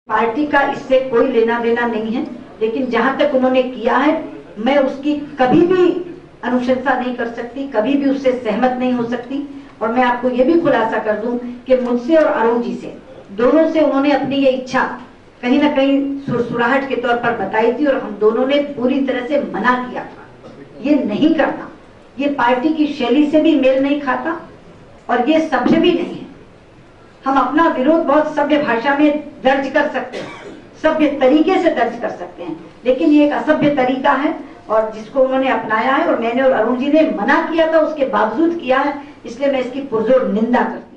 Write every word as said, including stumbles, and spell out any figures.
Party का इससे कोई लेना देना नहीं है, लेकिन जहां तक उन्होंने किया है मैं उसकी कभी भी अनुशंसा नहीं कर सकती, कभी भी उससे सहमत नहीं हो सकती। और मैं आपको ये भी खुलासा कर दूं कि मुझसे और अरुण जी से, दोनों से उन्होंने अपनी ये इच्छा कहीं ना कहीं सुरसुराहट के तौर पर बताई थी और हम दोनों ने पूरी तरह से मना किया था ये नहीं करना। ये पार्टी की शैली से भी मेल नहीं खाता और ये सभ्य भी नहीं है। हम अपना विरोध बहुत सभ्य भाषा में दर्ज कर सकते हैं, सभ्य तरीके से दर्ज कर सकते हैं, लेकिन ये एक असभ्य तरीका है और जिसको उन्होंने अपनाया है और मैंने और अरुण जी ने मना किया था उसके बावजूद किया है, इसलिए मैं इसकी पुरजोर निंदा करती हूँ।